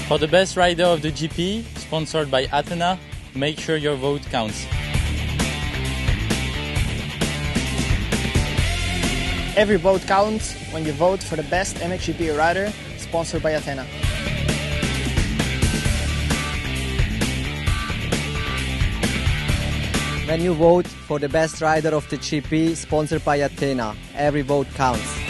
For the best rider of the GP, sponsored by Athena, make sure your vote counts. Every vote counts when you vote for the best MXGP rider, sponsored by Athena. When you vote for the best rider of the GP, sponsored by Athena, every vote counts.